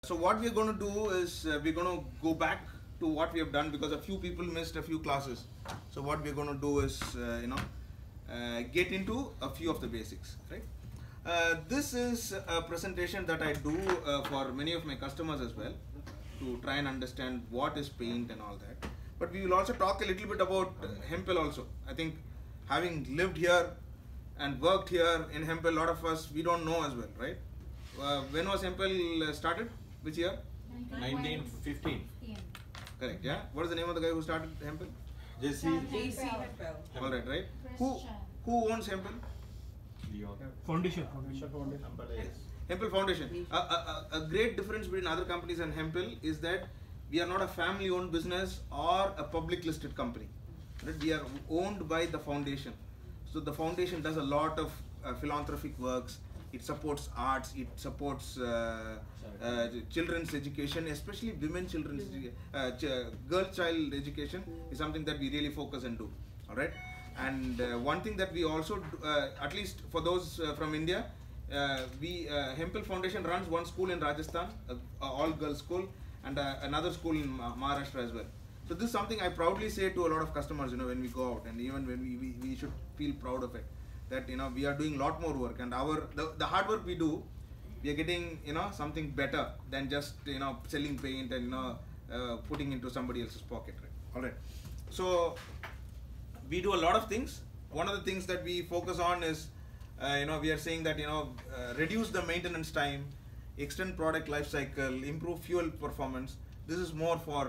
So what we're going to do is we're going to go back to what we have done because a few people missed a few classes. So what we're going to do is get into a few of the basics, right? This is a presentation that I do for many of my customers as well to try and understand what is paint and all that. But we will also talk a little bit about Hempel also. I think having lived here and worked here in Hempel, a lot of us, we don't know as well, right? When was Hempel started? Which year? 1915. Correct, yeah? What is the name of the guy who started Hempel? J.C. Hempel. All right. Who owns Hempel? Foundation. Hempel Foundation. A great difference between other companies and Hempel is that we are not a family-owned business or a public-listed company. Right? We are owned by the foundation. So the foundation does a lot of philanthropic works. It supports arts. It supports children's education, especially children's girl child education is something that we really focus and do. All right. And one thing that we also do, at least for those from India, Hempel Foundation runs one school in Rajasthan, a all-girls school, and another school in Maharashtra as well. So this is something I proudly say to a lot of customers, when we go out, and even when we should feel proud of it, that we are doing a lot more work, and the hard work we do, we are getting something better than just selling paint and putting into somebody else's pocket, right? All right. So we do a lot of things. One of the things that we focus on is we are saying that reduce the maintenance time, extend product life cycle, improve fuel performance. This is more for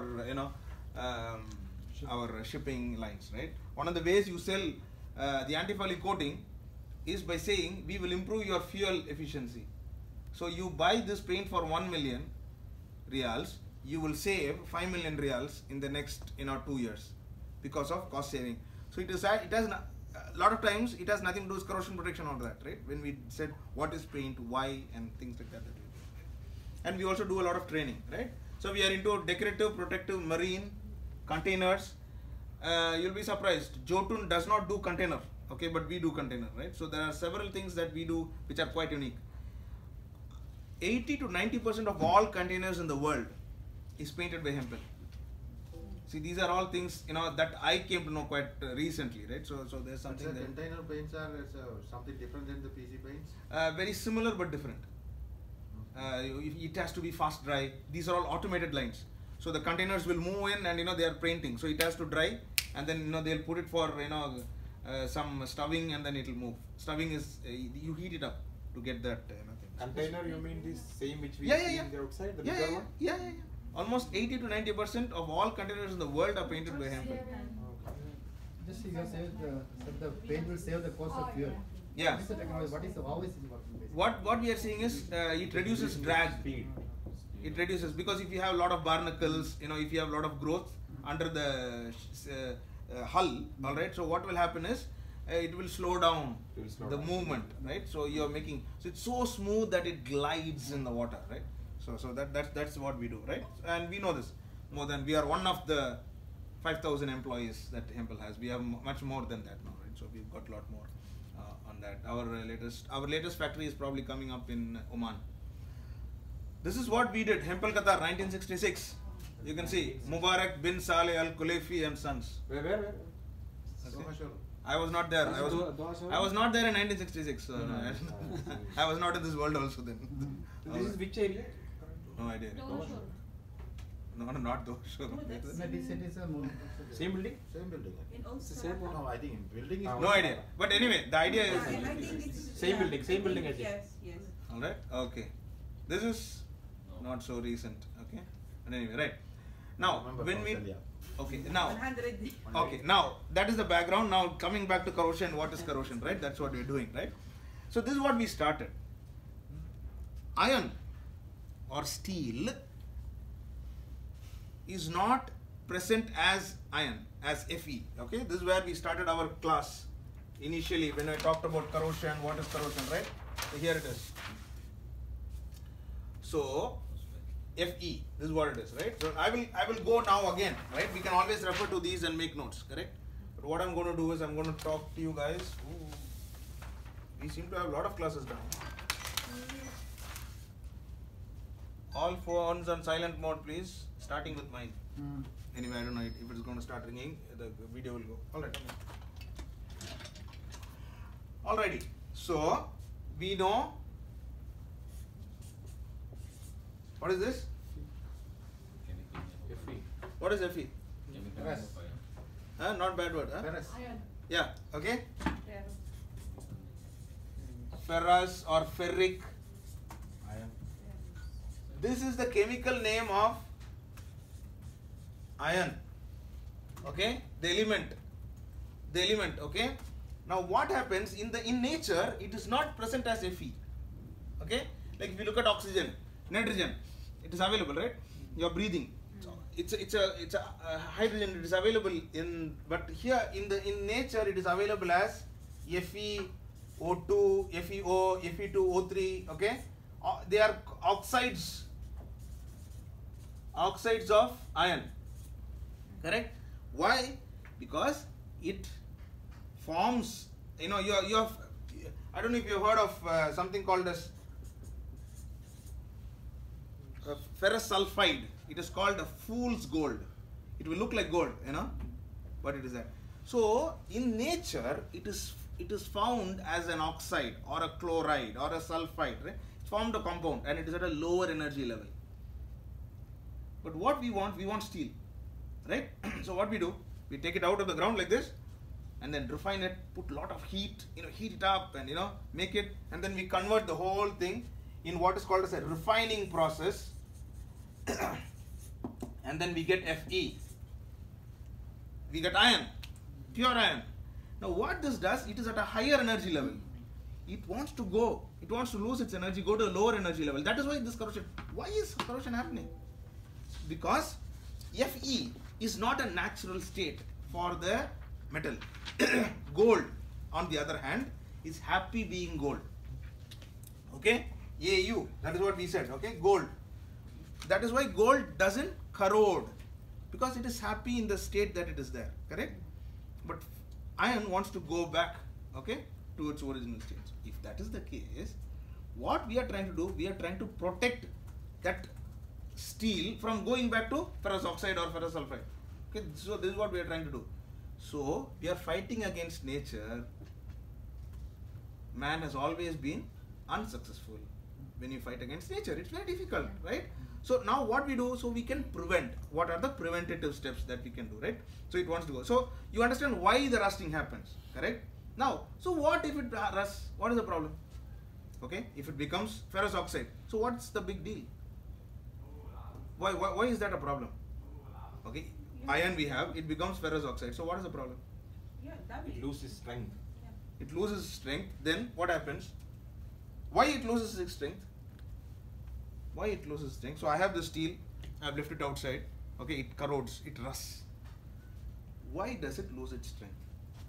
our shipping lines, right? One of the ways you sell the antifouling coating is by saying we will improve your fuel efficiency. So you buy this paint for 1 million reals, you will save 5 million reals in the next 2 years because of cost saving. So it has a lot of times it has nothing to do with corrosion protection or that, right? When we said what is paint, why, and things like that. And we also do a lot of training, right? So we are into decorative, protective, marine, containers. You'll be surprised, Jotun does not do container, okay, but we do container, right? So there are several things that we do which are quite unique. 80 to 90% of all containers in the world is painted by Hempel. See, these are all things that I came to know quite recently, right? So there's something. The container paints are something different than the PC paints. Very similar but different. It has to be fast dry. These are all automated lines. So the containers will move in and they are painting. So it has to dry, and then they'll put it for some stuffing, and then it will move. Stuffing is you heat it up to get that thing. Container, you mean this same which we see in the outside, the bigger one? Yeah. Almost 80 to 90% of all containers in the world are painted by Hempel. Just you said the paint will save the cost of fuel. Yeah. What is the technology? How is it working? What we are seeing is it reduces drag. It reduces, because if you have a lot of barnacles, if you have a lot of growth under the hull, all right. So what will happen is it will slow down the movement, right? So you are making, so it's so smooth that it glides in the water, right? So that's what we do, right? And we know this more than, we are one of the 5,000 employees that Hempel has. We have much more than that now, right? So we've got a lot more on that. Our latest factory is probably coming up in Oman. This is what we did. Hempel Qatar, 1966. You can see Mubarak bin Saleh Al Khulaifi and Sons. Where? Okay. I was not there. I was not there in 1966. So I was not in this world also then. This is which area? No idea. No, not those. Maybe it is a Same building? In Same one? No, I think in building is No idea. But anyway, the idea is Same building I think. Yes. all right. Okay, this is not so recent. Okay, but anyway, right now when we now 100. okay, now that is the background. Now coming back to corrosion, what is corrosion, right? That's what we're doing, right? So this is what we started. Iron or steel is not present as iron, as Fe. Okay, this is where we started our class initially when I talked about corrosion. What is corrosion, right? So here it is. So Fe, this is what it is, right? So I will go now again, right? We can always refer to these and make notes, correct? But what I'm going to do is I'm going to talk to you guys. Ooh, we seem to have a lot of classes now. All phones on silent mode, please. Starting with mine. Mm. Anyway, I don't know if it's going to start ringing. The video will go. All right. Alrighty. So we know what is this? Fe. What is Fe? Ferrous. Not bad word. Huh? Ferrous. Yeah. Okay. Ferrous or ferric. Iron. This is the chemical name of iron. Okay, the element. Okay. Now what happens in nature? It is not present as Fe. Okay, like if you look at oxygen, nitrogen, it is available, right? You are breathing. It's a hydrogen. It is available but here in nature it is available as FeO2, FeO, Fe2O3. Okay, they are oxides of iron. Correct? Why? Because it forms. You know, you have. I don't know if you have heard of something called as ferrous sulfide. It is called a fool's gold. It will look like gold, you know, but it is that. So in nature, it is found as an oxide or a chloride or a sulfide. Right? It's formed a compound and it is at a lower energy level. But what we want steel, right? So what we do, we take it out of the ground like this, and then refine it, put a lot of heat, heat it up, and make it, and then we convert the whole thing in what is called as a refining process. And then we get Fe. We get iron, pure iron. Now what this does, it is at a higher energy level. It wants to lose its energy, go to a lower energy level. That is why this corrosion. Why is corrosion happening? Because Fe is not a natural state for the metal. Gold, on the other hand, is happy being gold. Okay? Au, that is what we said. Okay? Gold. That is why gold doesn't corrode, because it is happy in the state that it is there. Correct? But iron wants to go back, okay, to its original state. If that is the case, what we are trying to do, we are trying to protect that steel from going back to ferrous oxide or ferrous sulfide. Okay, so this is what we are trying to do. So we are fighting against nature. Man has always been unsuccessful when you fight against nature. It's very difficult, right? So now what we do, so we can prevent. What are the preventative steps that we can do, right? So it wants to go. So you understand why the rusting happens, correct? Now, so what if it rusts? What is the problem? Okay, if it becomes ferrous oxide, so what's the big deal? Why is that a problem? Okay, iron we have, it becomes ferrous oxide. So what is the problem? It loses strength. It loses strength. Then what happens? Why it loses its strength? Why it loses strength? So I have the steel, I have left it outside. Okay, it corrodes, it rusts. Why does it lose its strength?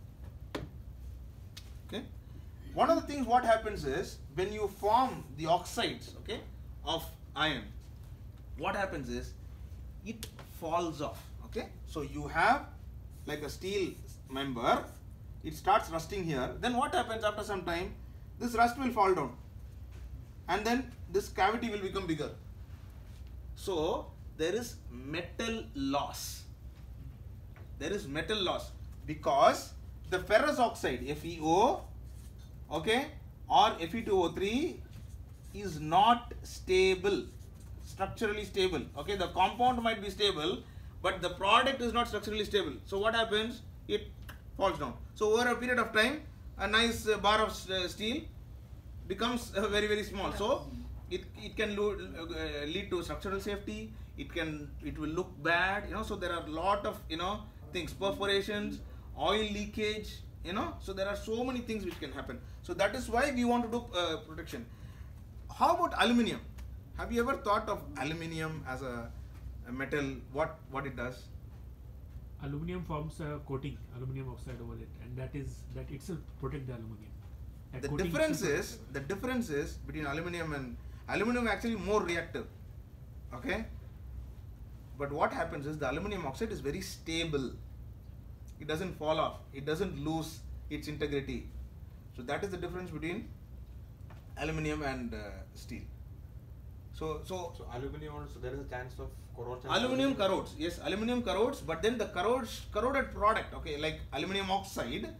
Okay, one of the things what happens is when you form the oxides, okay, of iron, what happens is it falls off. Okay, so you have like a steel member, it starts rusting here. Then what happens after some time? This rust will fall down, and then this cavity will become bigger. So there is metal loss. There is metal loss because the ferrous oxide FeO, okay, or Fe2O3 is not stable, structurally stable. Okay, the compound might be stable, but the product is not structurally stable. So what happens? It falls down. So over a period of time, a nice bar of steel becomes very, very small. So it can lead to structural safety. It will look bad. So there are a lot of things, perforations, oil leakage. So there are so many things which can happen. So that is why we want to do protection. How about aluminium? Have you ever thought of aluminium as a metal? What it does? Aluminium forms a coating, aluminium oxide over it, and that itself protect the aluminium. The difference is between aluminium and aluminium actually more reactive. Okay, but what happens is the aluminium oxide is very stable. It doesn't fall off. It doesn't lose its integrity. So that is the difference between aluminium and steel. So So aluminum also, there is a chance of corrosion. aluminum corrodes, yes, aluminum corrodes, but then the corroded product, okay, like aluminum oxide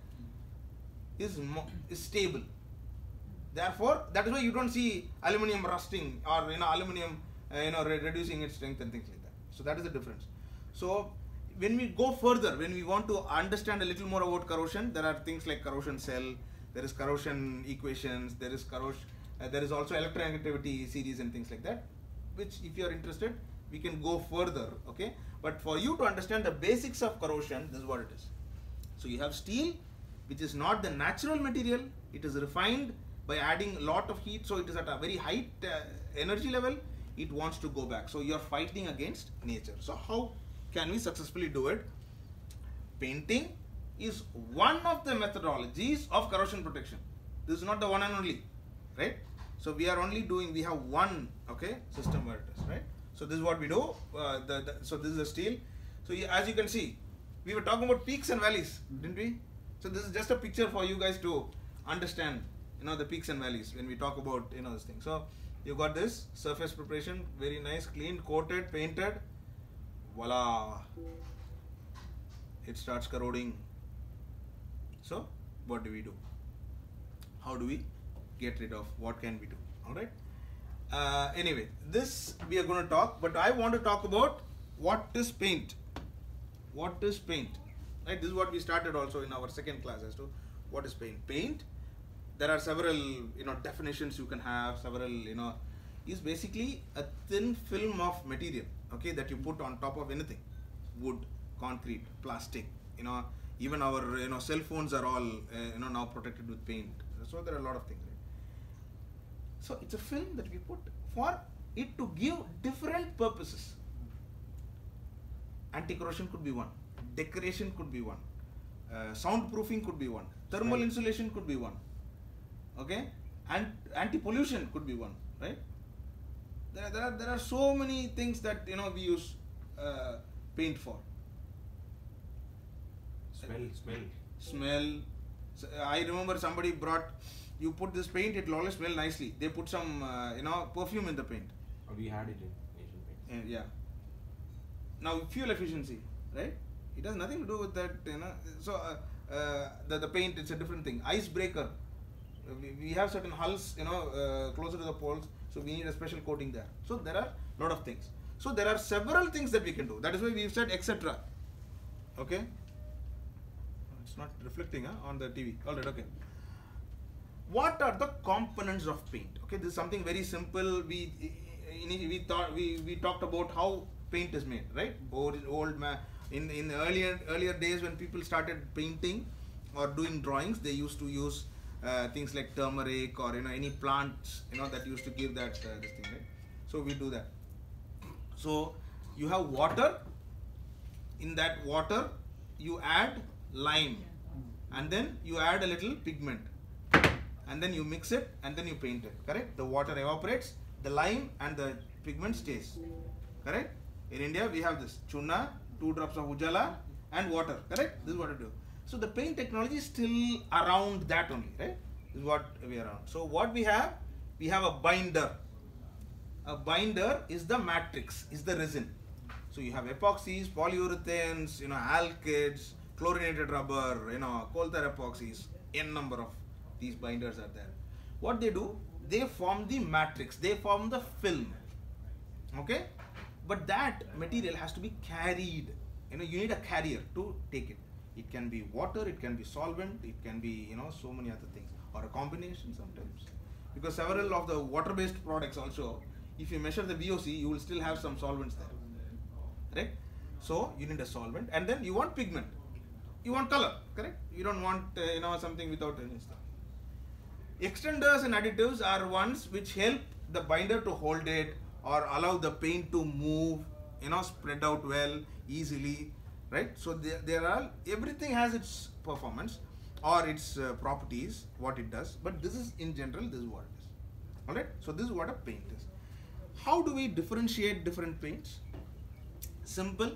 is stable. Therefore, that is why you don't see aluminum rusting or aluminum reducing its strength and things like that. So that is the difference. So when we go further, when we want to understand a little more about corrosion, there are things like corrosion cell, there is corrosion equations, there is also electronegativity series and things like that, which if you are interested, we can go further, okay? But for you to understand the basics of corrosion, this is what it is. So you have steel, which is not the natural material, it is refined by adding a lot of heat, so it is at a very high energy level, it wants to go back. So you are fighting against nature. So how can we successfully do it? Painting is one of the methodologies of corrosion protection. This is not the one and only, right? So we have one, okay, system where it is, right? So this is what we do. So this is the steel. So as you can see, we were talking about peaks and valleys, didn't we? So this is just a picture for you guys to understand, the peaks and valleys when we talk about, this thing. So you got this surface preparation, very nice, cleaned, coated, painted. Voila! It starts corroding. So what do we do? How do we get rid of? What can we do? All right. Anyway, this we are going to talk, but I want to talk about what is paint. What is paint? Right. This is what we started also in our second class as to what is paint. Paint. There are several definitions you can have. Several is basically a thin film of material, okay, that you put on top of anything, wood, concrete, plastic. Even our cell phones are all now protected with paint. So there are a lot of things. Right? So it's a film that we put for it to give different purposes. Anti-corrosion could be one, decoration could be one, soundproofing could be one, thermal insulation could be one, okay, and anti-pollution could be one, right? There are so many things that we use paint for. Smell. So, I remember somebody brought. You put this paint, it will always smell nicely. They put some perfume in the paint. We had it in Asian Paints. Yeah. Now fuel efficiency, right? It has nothing to do with that. So the paint, it's a different thing. Icebreaker. We have certain hulls, closer to the poles, so we need a special coating there. So there are a lot of things. So there are several things that we can do. That is why we've said etc. Okay. It's not reflecting on the TV. All right. Okay. What are the components of paint? Okay, this is something very simple. We talked about how paint is made, right? In earlier days when people started painting or doing drawings, they used to use things like turmeric or any plants that used to give that this thing, right? So we do that. So you have water. In that water, you add lime, and then you add a little pigment, and then you mix it, and then you paint it. Correct? The water evaporates, the lime and the pigment stays. Correct? In India, we have this chunna, 2 drops of ujala, and water. Correct? This is what we do. So the paint technology is still around that only, right? This is what we are around. So what we have a binder. A binder is the matrix, is the resin. So you have epoxies, polyurethanes, alkyds, chlorinated rubber, coal tar epoxies, n number of these binders are there. What they do, they form the matrix, they form the film. Okay? But that material has to be carried. You need a carrier to take it. It can be water, it can be solvent, it can be so many other things, or a combination sometimes. Because several of the water-based products also, if you measure the VOC, you will still have some solvents there. Right? So you need a solvent, and then you want pigment. You want color, correct? You don't want something without any stuff. Extenders and additives are ones which help the binder to hold it or allow the paint to move, spread out well, easily, right? So there are, everything has its performance or its properties, what it does, but this is in general, this is what it is. Alright, so this is what a paint is. How do we differentiate different paints? Simple.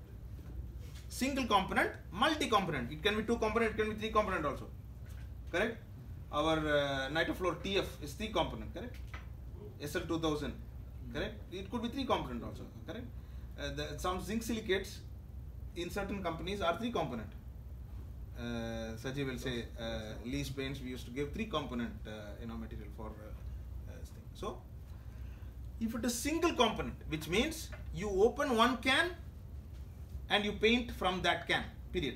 Single component, multi-component. It can be 2 component, it can be 3 component also. Correct? Our Nitoflor TF is 3 component, correct? SL2000. correct? It could be 3 component also, correct? Some zinc silicates in certain companies are 3 component. Saji will say Lee's paints we used to give 3 component material for this thing. So if it is single component, which means you open one can and you paint from that can, period.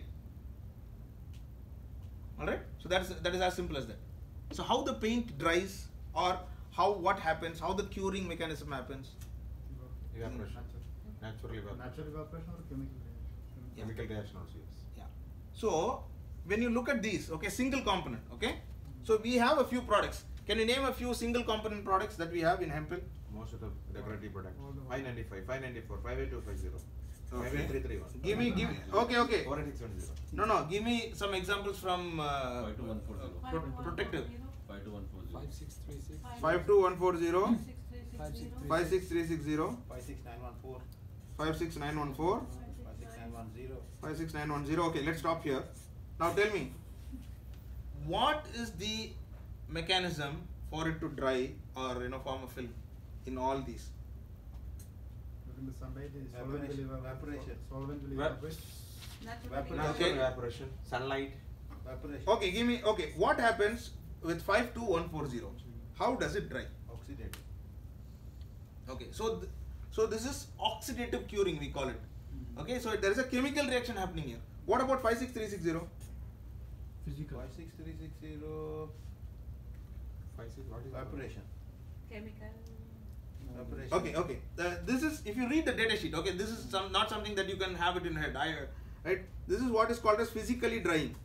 Alright, so that is as simple as that. So how the paint dries, or what happens, how the curing mechanism happens? Evaporation. Natural evaporation. Natural evaporation or chemical reaction? Chemical reaction also, yes. Yeah. So when you look at these, okay, single component, okay. So we have a few products. Can you name a few single component products that we have in Hempel? Most of the decorative products. All the- 595, 594, 58250, Okay. 58331. Give me, okay. 48610. No, give me some examples from 52140. protective. 52140. 52140, 56360. 56360, 56914, 56914, 56910. 56910. Okay, let's stop here. Now tell me, what is the mechanism for it to dry or form a film in all these? During the sunlight, the solvent will Evaporation. Solvent will Vap- evaporate. Naturally. Natural Okay. evaporation, sunlight. Okay, what happens with 52140? How does it dry? Oxidate. Okay, so this is oxidative curing, we call it. Okay, so there is a chemical reaction happening here. What about 56360? Physical. 56360. 56, what is Evaporation. Chemical. Evaporation. Okay. This is, if you read the data sheet, okay, this is not something that you can have it in head. Right? This is what is called as physically drying.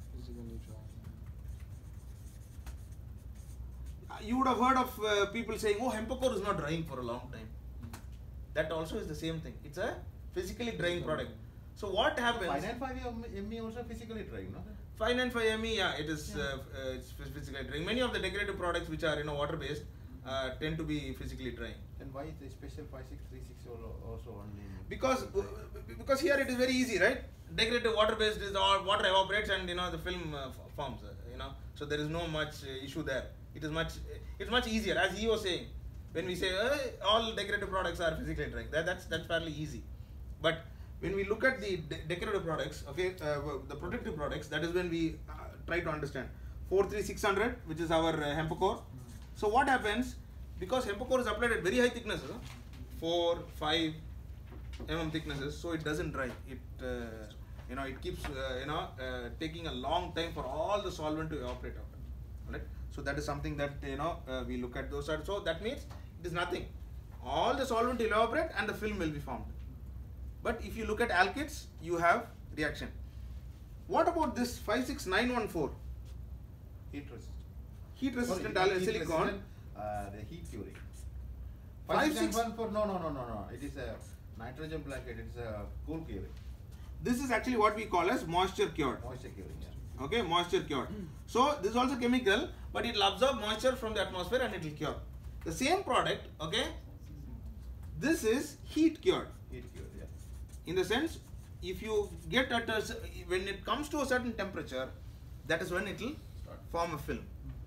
You would have heard of people saying, oh, Hempacor is not drying for a long time. That also is the same thing. It's a physically drying product. So what happens? 595 ME also physically drying, no? 595 ME, yeah, it is it's physically drying. Many of the decorative products which are water based tend to be physically drying. Then why is the special 56360 also only? Because here it is very easy, right? Decorative water based is all water evaporates and the film forms. So there is no much issue there. It's much easier, as he was saying. When we say all decorative products are physically drying, that's fairly easy. But when we look at the decorative products, okay, the protective products, that is when we try to understand 43600, which is our Hempacor. So what happens, because Hempacor is applied at very high thicknesses, 4, 5 mm thicknesses, so it doesn't dry. It keeps taking a long time for all the solvent to evaporate out. Right? So that is something that we look at those sides. So that means it is nothing. All the solvent will evaporate and the film will be formed. But if you look at alkyds, you have reaction. What about this 56914? Heat resistant. Heat resistant Sorry, silicon. The heat curing. 56 56914, no. It is a nitrogen blanket. It is a cool curing. This is actually what we call as moisture cured. Moisture curing, yeah. Okay, moisture cured. So this is also chemical, but it will absorb moisture from the atmosphere and it will cure. The same product, okay, this is heat cured. Heat cured, yeah. In the sense, if you get at when it comes to a certain temperature, that is when it will form a film.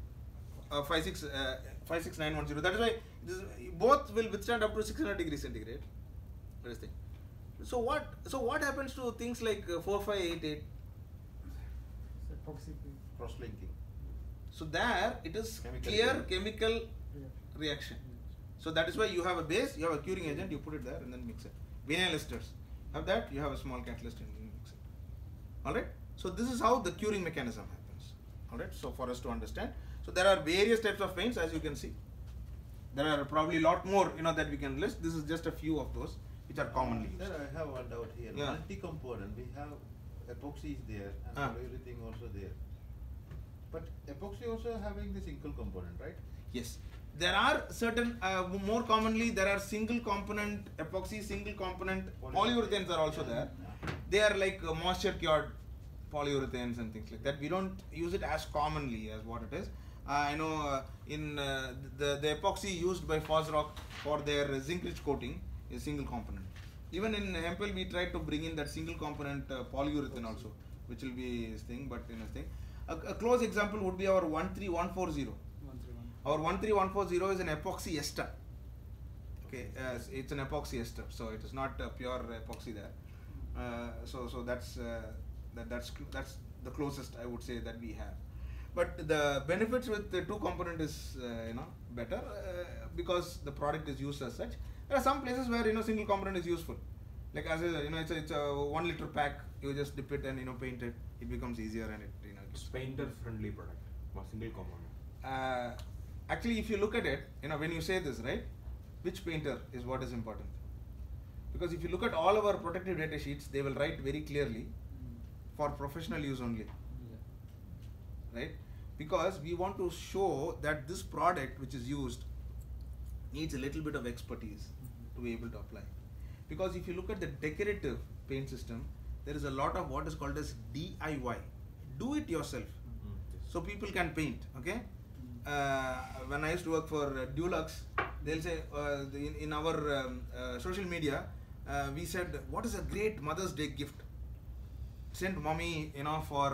56910. That is why both will withstand up to 600 degrees centigrade. That is the thing. So what happens to things like 4588? It's epoxy Cross-linking. So there it is Chemical clear reaction. chemical reaction. So that is why you have a base, you have a curing agent, you put it there and then mix it. Vinyl esters. Have that, you have a small catalyst and you mix it. Alright? So this is how the curing mechanism happens. Alright? So for us to understand. So there are various types of paints, as you can see. There are probably a lot more that we can list. This is just a few of those which are commonly used. Sir, I have one doubt here. Yeah. Multi-component, we have epoxy is there and everything also there. But epoxy also having the single component, right? Yes. There are certain, more commonly there are single component epoxy, single component polyurethanes are also there. They are like moisture cured polyurethanes and things like that. We don't use it as commonly as what it is. I know in the epoxy used by Fosroc for their zinc rich coating is single component. Even in Hempel we tried to bring in that single component polyurethane also, which will be this thing, but a close example would be our 13140. Our 13140 is an epoxy ester. Okay, it's an epoxy ester, so it is not pure epoxy there. So that's the closest I would say that we have. But the benefits with the two component is better because the product is used as such. There are some places where single component is useful. Like as it's a 1 liter pack. You just dip it and paint it. It becomes easier and It's painter friendly product. Single component. Actually, if you look at it, when you say this, right, which painter is what is important? Because if you look at all our protective data sheets, they will write very clearly for professional use only, right? Because we want to show that this product which is used needs a little bit of expertise to be able to apply. Because if you look at the decorative paint system, there is a lot of what is called as DIY, do it yourself. So people can paint, okay? When I used to work for Dulux, they'll say in our social media, we said, what is a great Mother's Day gift? Send mommy, for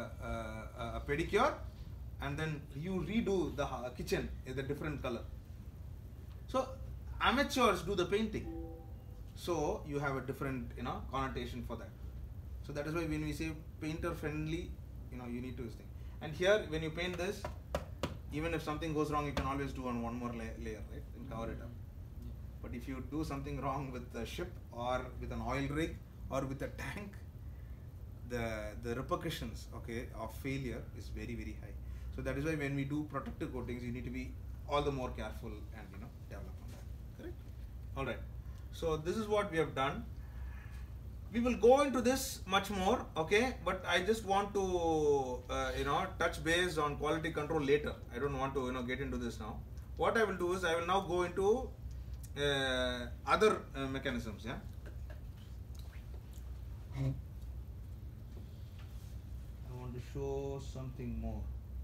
a pedicure, and then you redo the kitchen in a different color. So amateurs do the painting. So you have a different, connotation for that. So that is why when we say painter friendly, you need to use thing. And here, when you paint this, even if something goes wrong, you can always do on one more layer, right, and cover it up. But if you do something wrong with the ship or with an oil rig or with a tank, the repercussions, okay, of failure is very, very high. So that is why when we do protective coatings, you need to be all the more careful and develop on that. Correct? All right. So this is what we have done. We will go into this much more, okay, but I just want to touch base on quality control later. I don't want to get into this now. What I will do is I will now go into other mechanisms. Yeah. I want to show something more.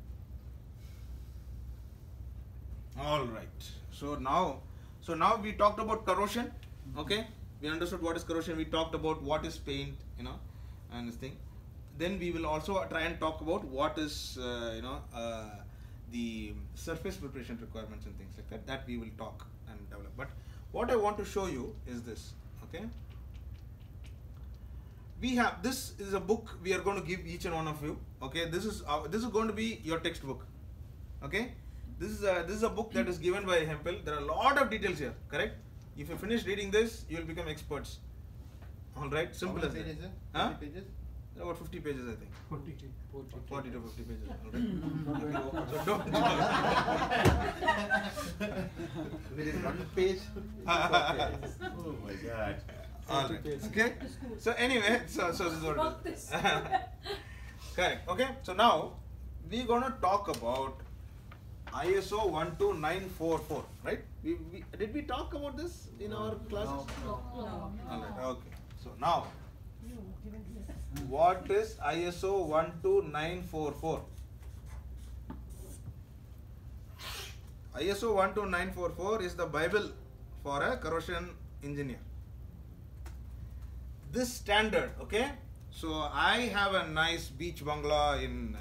All right. So now we talked about corrosion. Okay. We understood what is corrosion. We talked about what is paint, and this thing. Then we will also try and talk about what is, the surface preparation requirements and things like that. That we will talk and develop. But what I want to show you is this. Okay. This is a book we are going to give each and one of you. Okay. This is going to be your textbook. Okay. This is a book that is given by Hempel. There are a lot of details here. Correct. If you finish reading this, you will become experts. All right, simple as that. How many pages? About 50 pages, I think. 40 to 50 pages. All right. So don't. Within 1 page. Oh my God. All right. Okay. So anyway, so this is what it is. Correct. Okay. So now we're gonna talk about ISO 12944, right? Did we talk about this in our classes? No. All right, okay. So now, what is ISO 12944? ISO 12944 is the Bible for a corrosion engineer. This standard, okay? So I have a nice beach bungalow in,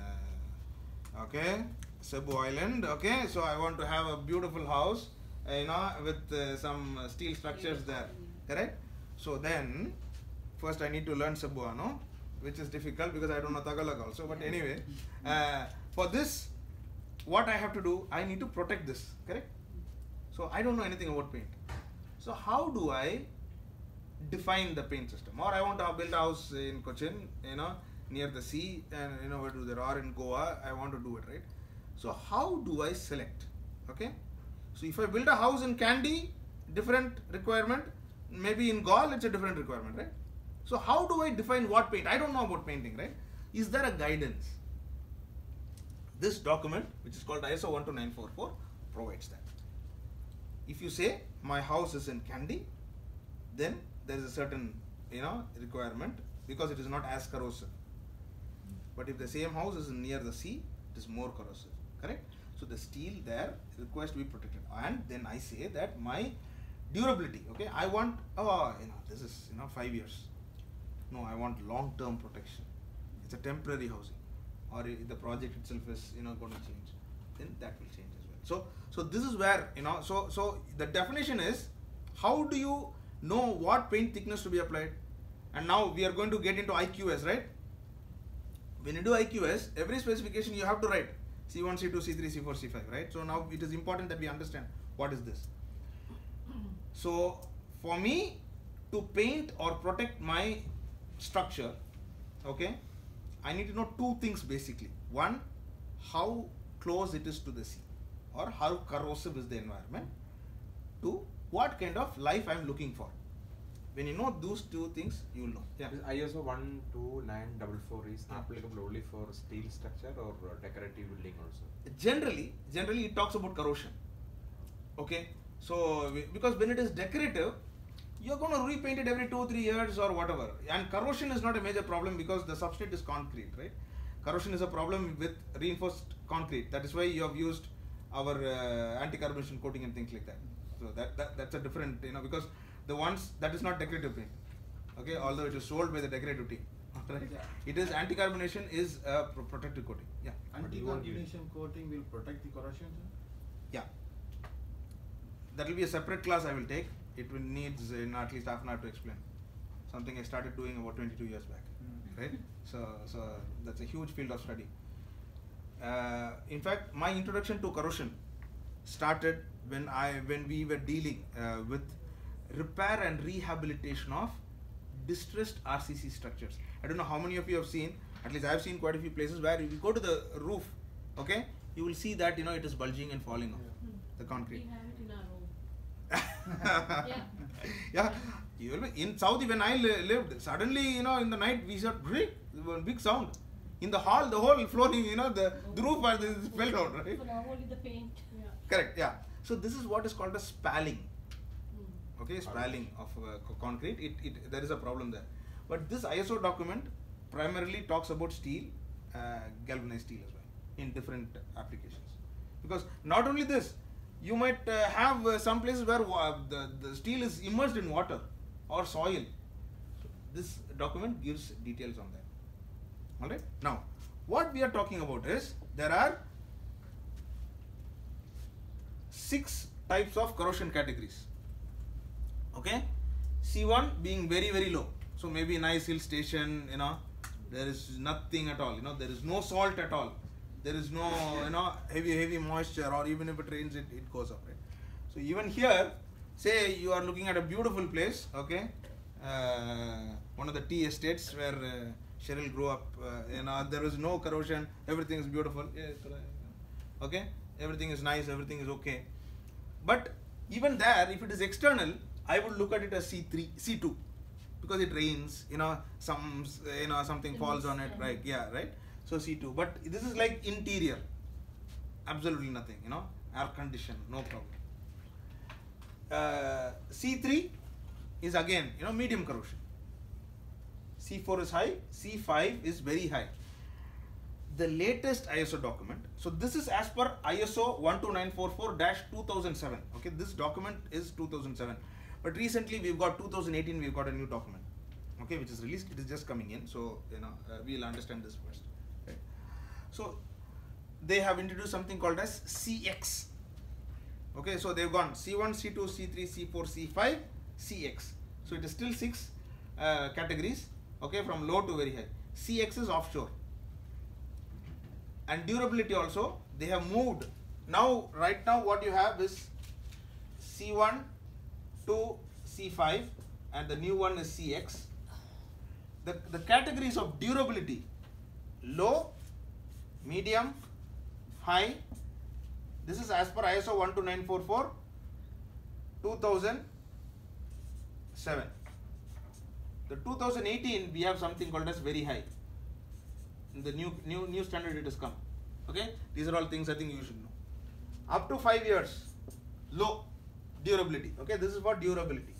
Cebu Island, okay? So I want to have a beautiful house, with some steel structures there, correct? So then, first I need to learn Cebuano, which is difficult because I don't know Tagalog also. But anyway, for this, what I have to do, I need to protect this, correct? So I don't know anything about paint. So how do I define the paint system? Or I want to build a house in Cochin, near the sea, and where do there are in Goa, I want to do it, right? So how do I select? Okay, so if I build a house in Kandy, different requirement, maybe in Gaul it's a different requirement, right? So how do I define what paint? I don't know about painting, right? Is there a guidance? This document, which is called ISO 12944, provides that. If you say my house is in Kandy, then there is a certain requirement because it is not as corrosive. But if the same house is near the sea, it is more corrosive. Correct? So the steel there requires to be protected, and then I say that my durability. Okay, I want this is 5 years. No, I want long-term protection. It's a temporary housing, or if the project itself is going to change, then that will change as well. So this is where so the definition is how do you know what paint thickness to be applied? And now we are going to get into IQS, right? When you do IQS, every specification you have to write C1, C2, C3, C4, C5, right? So now it is important that we understand what is this. So for me to paint or protect my structure, okay, I need to know two things basically. One, how close it is to the sea, or how corrosive is the environment. Two, what kind of life I am looking for. When you know those two things, you will know. Yeah. This ISO 12944 is applicable only for steel structure or decorative building also? Generally it talks about corrosion. Okay, so because when it is decorative, you're going to repaint it every 2-3 years or whatever, and corrosion is not a major problem because the substrate is concrete, right? Corrosion is a problem with reinforced concrete. That is why you have used our anti-carbonation coating and things like that. So that's a different, because the ones that is not decorative paint, okay, although it is sold by the decorative team, right? Yeah. It is anti-carbonation is a protective coating. Yeah. Anti-carbonation coating will protect the corrosion, sir? Yeah. That will be a separate class I will take. It will needs at least half an hour to explain. Something I started doing about 22 years back, right? So that's a huge field of study. In fact, my introduction to corrosion started when we were dealing with repair and rehabilitation of distressed RCC structures. I don't know how many of you have seen, at least I have seen quite a few places where if you go to the roof, okay, you will see that it is bulging and falling off, the concrete. We have it in our room. Yeah. You will be, in Saudi when I lived, suddenly, in the night we heard big sound. In the hall, the whole flooring, the roof fell down, right? So now only the paint. Yeah. Correct, yeah. So this is what is called a spalling. Okay, spalling of concrete. There is a problem there. But this ISO document primarily talks about steel, galvanized steel as well, in different applications. Because not only this, you might have some places where the steel is immersed in water or soil. So this document gives details on that. Alright? Now, what we are talking about is, there are 6 types of corrosion categories. Okay? C1 being very, very low. So maybe nice hill station, there is nothing at all, there is no salt at all. There is no, heavy moisture, or even if it rains, it goes up, right? So even here, say you are looking at a beautiful place, okay? One of the tea estates where Cheryl grew up, there is no corrosion, everything is beautiful, okay? Everything is nice, everything is okay. But even there, if it is external, I would look at it as C3, C2, because it rains, something falls on it, right? Yeah, right? So C2, but this is like interior, absolutely nothing, air condition, no problem. C3 is again, medium corrosion. C4 is high, C5 is very high. The latest ISO document, so this is as per ISO 12944-2007, okay, this document is 2007, but recently we've got 2018, we've got a new document, okay, which is released, it is just coming in, so, we'll understand this first. Right. So they have introduced something called as CX. Okay, so they've gone C1, C2, C3, C4, C5, CX. So it is still 6 categories, okay, from low to very high. CX is offshore. And durability also, they have moved. Now, right now what you have is C1 to C5 and the new one is CX. The categories of durability: low, medium, high. This is as per ISO 12944 2007. The 2018 we have something called as very high. In the new standard it has come. Okay, these are all things I think you should know. Up to 5 years, low durability. Okay, this is for durability.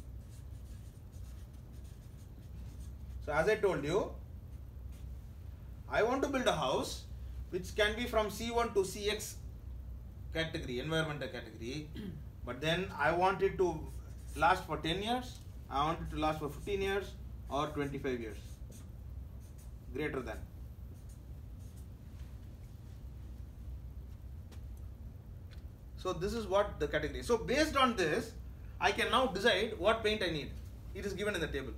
So as I told you, I want to build a house which can be from C1 to CX category, environmental category, but then I want it to last for 10 years, I want it to last for 15 years or 25 years, greater than. So this is what the category is. So based on this, I can now decide what paint I need. It is given in the table.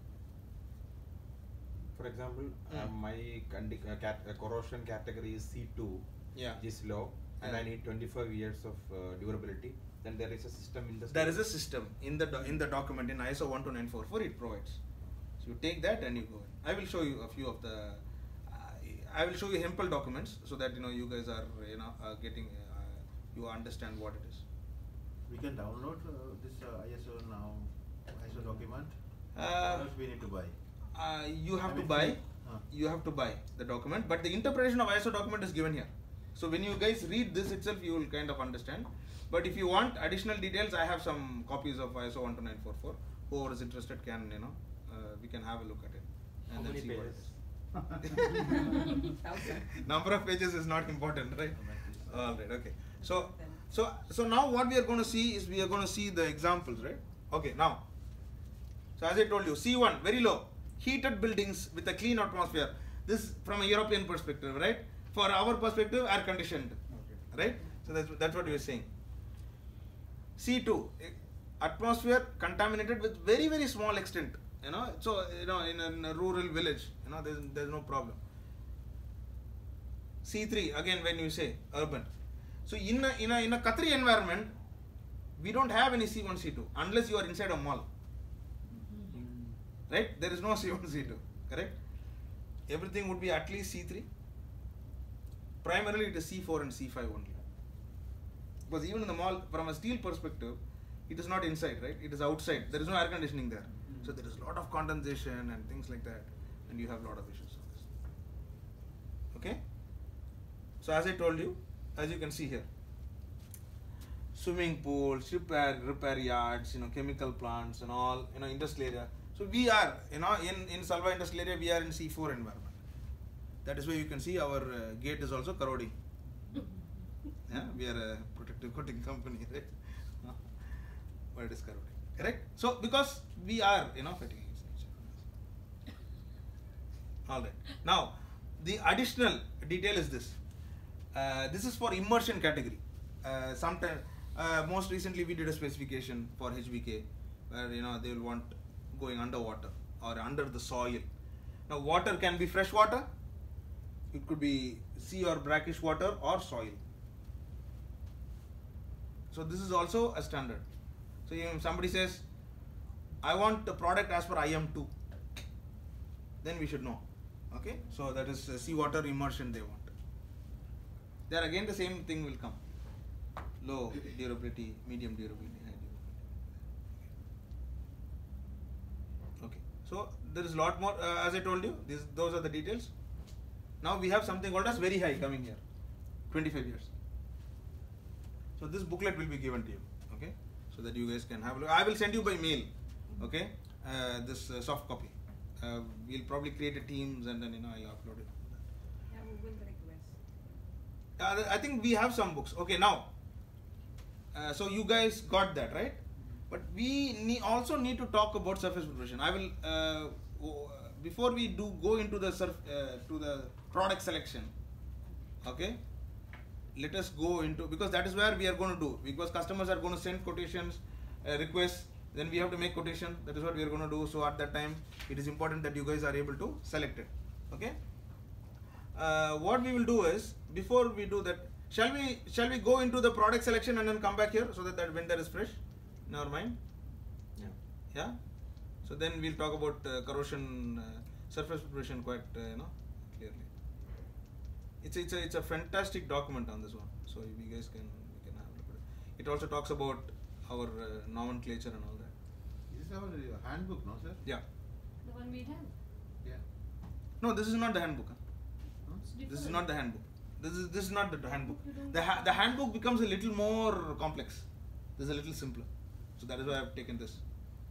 For example, Mm. my corrosion category is C2, Yeah. which is low, and Yeah. I need 25 years of durability. Then there is a system in the. There is a system in the document in ISO 12944 it provides. So you take that and you go in. I will show you a few of the. I will show you Hempel documents so that you guys are getting you understand what it is. We can download this ISO now, ISO document. Uh, Or else we need to buy. You have I to mean, buy. huh. You have to buy the document, but the interpretation of ISO document is given here. So when you guys read this itself, you will kind of understand. But if you want additional details, I have some copies of ISO 12944. Whoever is interested can, we can have a look at it and How then many see pages? what it is. Number of pages is not important, right? All right. Okay. So now what we are going to see is we are going to see the examples, right? Okay. Now, so as I told you, C1 very low, heated buildings with a clean atmosphere. This from a European perspective, right? For our perspective, air conditioned, right? So that's what we are saying. C2, atmosphere contaminated with very very small extent. So in a rural village, there's no problem. C3 again when you say urban. So in a Qatari environment, we don't have any C1 C2 unless you are inside a mall. Right? There is no C1 C2, correct? Everything would be at least C3. Primarily it is C4 and C5 only. Because even in the mall, from a steel perspective, it is not inside, right? It is outside. There is no air conditioning there. So there is a lot of condensation and things like that, and you have a lot of issues on this. Okay? So as I told you, as you can see here, swimming pools, repair yards, chemical plants and all, industrial area. So we are, in Salva industrial area, we are in C4 environment. That is why you can see our gate is also corroding. Yeah, we are a protective coating company, right? But it is corroding, correct? So because we are, fighting against nature. All right. Now, the additional detail is this. This is for immersion category. Most recently we did a specification for HBK where they will want going underwater or under the soil. Now water can be fresh water, it could be sea or brackish water or soil. So this is also a standard. So if somebody says, I want the product as per IM2, then we should know. Okay, so that is seawater immersion they want. There again the same thing will come. Low durability, medium durability, high durability. Okay, so there is a lot more. As I told you, those are the details. Now we have something called as very high coming here, 25 years. So this booklet will be given to you, okay, so that you guys can have a look. I will send you by mail, okay, this soft copy. We'll probably create a Teams and then I'll upload it. Yeah, we will request. I think we have some books. Okay, now, so you guys got that, right? But we also need to talk about surface preparation. I will before we go into the to the product selection. Okay, let us go into, because that is where we are going to do, because customers are going to send quotations, requests. Then we have to make quotation. That is what we are going to do. So at that time, it is important that you guys are able to select it. Okay. What we will do is, before we do that, shall we go into the product selection and then come back here so that vendor is fresh in our mind? Yeah. Yeah. So then we'll talk about corrosion, surface preparation quite clearly. It's a fantastic document on this one. So you guys we can have a look at it. It also talks about our nomenclature and all that. This is our handbook, no sir? Yeah. The one we have. Yeah. No, this is not the handbook. Huh? It's This is different. not the handbook. This is not the handbook. The handbook becomes a little more complex. This is a little simpler. So that is why I have taken this.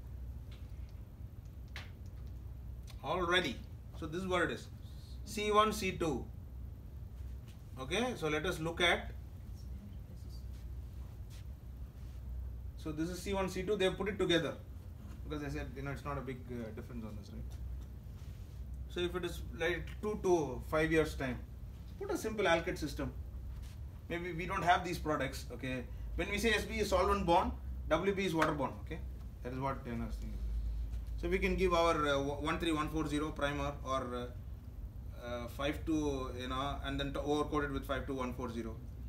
Alrighty. So this is what it is. C1, C2. Okay. So let us look at. So this is C1, C2. They have put it together because I said it's not a big difference on this, right? So if it is like 2 to 5 years time, put a simple alkyd system. Maybe we don't have these products. Okay. When we say SB is solvent bond, WB is waterborne. Okay, that is what I was thinking. So we can give our 13140 primer or 52, and then overcoat it with 52140.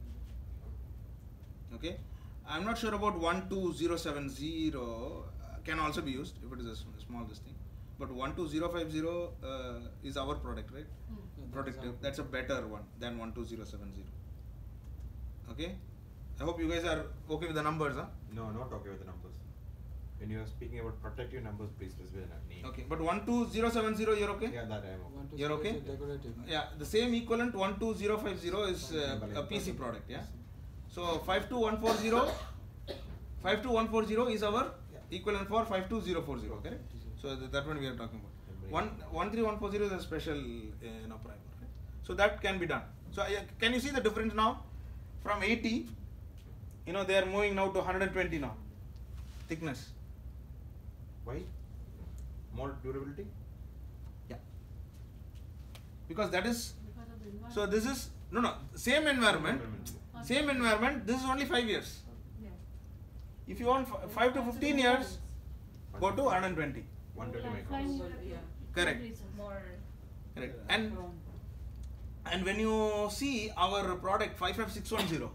Okay, I'm not sure about 12070 can also be used if it is a small this thing, but 12050 is our product, right? Protective. That's a better one than 12070. Okay, I hope you guys are okay with the numbers, huh? No, not okay with the numbers. When you are speaking about protective numbers, please specify the name. Okay, but 12070 you're okay? Yeah, that I am okay. You're okay? Yeah, the same equivalent 12050 is a PC product, yeah? So 52140, 52140 is our equivalent for 52040, correct? So that one we are talking about. 13140 is a special primer, right? So that can be done. So can you see the difference now? From 80, they are moving now to 120 now, thickness. Why? More durability? Yeah. Because that is, Because of the environment. so this is, same environment, this is only 5 years. Yeah. If you want 5 to 15 years, go to 120. 120 Fine, microns. you have to- Correct. reasons. More. Correct. And when you see our product 55610,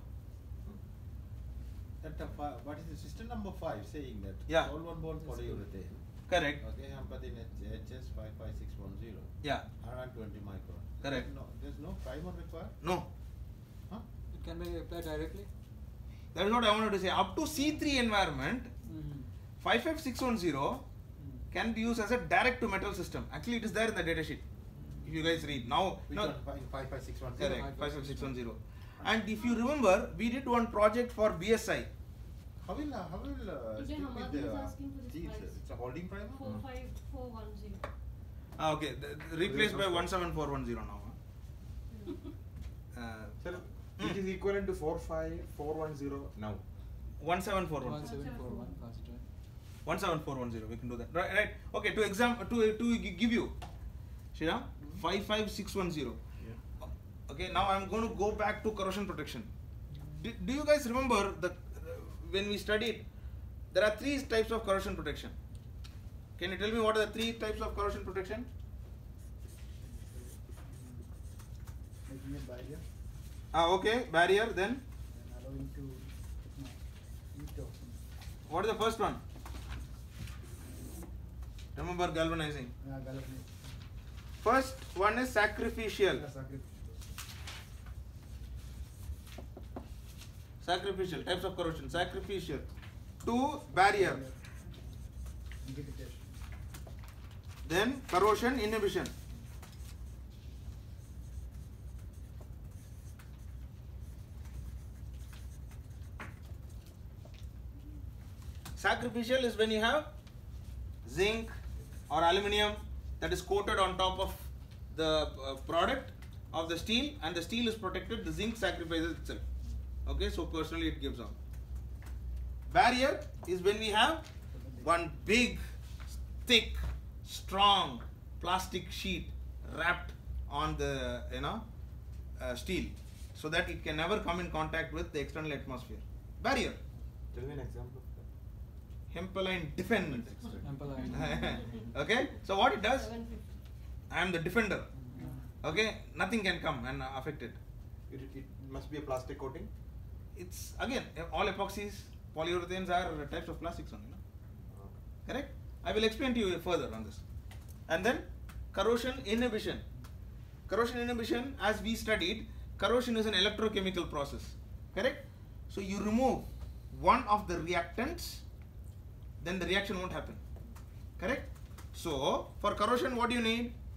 What is the system number 5 saying that? Yeah. Solvent-borne polyurethane. correct? Okay, Ampathin HS 55610. Yeah, 120 micron. Correct. There's no primer required? no. Huh? It can be applied directly. That is what I wanted to say. Up to C3 environment, 55610 can be used as a direct to metal system. Actually, it is there in the data sheet. If you guys read now, Which no, one? 55610? correct, 55610. And if you remember, we did one project for BSI. How will Today stick with Hamad the is asking for this steel, price. sir? It's a holding primer? 45410. Okay, replaced by 17410 now. Sir, it is equivalent to 45410 now. 17410. 17410, we can do that. Right. Okay, to give you, Shriram, 55610. Okay, now I'm going to go back to corrosion protection. Do you guys remember when we studied, there are 3 types of corrosion protection. Can you tell me what are the 3 types of corrosion protection? Making a barrier Okay, barrier, then and allowing to heat or something. what is the first one? Remember galvanizing. Galvanizing. First one is sacrificial. Sacrificial, types of corrosion. Sacrificial. 2, barrier. Inhibition. Then corrosion inhibition. Sacrificial is when you have zinc or aluminium that is coated on top of the product of the steel, and the steel is protected, the zinc sacrifices itself. Okay, so personally it gives out. Barrier is when we have one big, thick, strong plastic sheet wrapped on the steel, so that it can never come in contact with the external atmosphere. Barrier. Tell me an example of Hempeline defend. Ampalline. Okay, so what it does, 750. I am the defender. Okay, nothing can come and affect it. that? It must be a plastic coating. It's again, all epoxies, polyurethanes are types of plastics only. Correct? I will explain to you further on this. And then corrosion inhibition. Corrosion inhibition, as we studied, corrosion is an electrochemical process. Correct? So you remove one of the reactants, then the reaction won't happen. Correct? So for corrosion, what do you need?